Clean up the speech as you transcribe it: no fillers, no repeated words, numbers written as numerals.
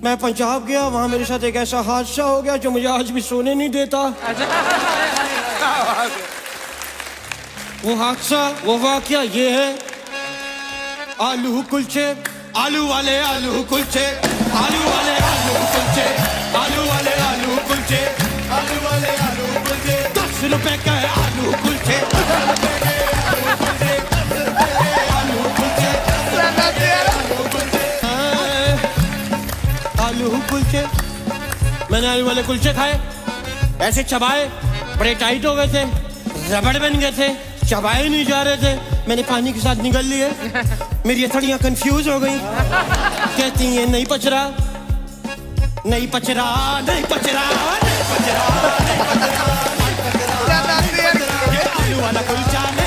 मैं पंजाब गया, वहां मेरे साथ एक ऐसा हादसा हो गया जो मुझे आज भी सोने नहीं देता। वो हादसा, वो वाकया ये है, आलू कुलचे, आलू वाले आलू कुलचे, आलू वाले आलू कुलचे, आलू वाले आलू कुलचे, आलू वाले आलू कुलचे, 10 रुपए का है आलू कुलचे, आलू कुलचे। मैंने आलू वाले कुलचे खाए, ऐसे चबाए, बड़े टाइट हो गए थे, रबड़ बन गए थे, चबाए नहीं जा रहे थे। मैंने पानी के साथ निगल लिए, मेरी हथेलियां कंफ्यूज हो गई, कहती ये नहीं पच रहा, नहीं पच रहा, नहीं पच रहा, नहीं पच रहा, नहीं पच रहा, नहीं पच रहा, आलू वाला कुलचा।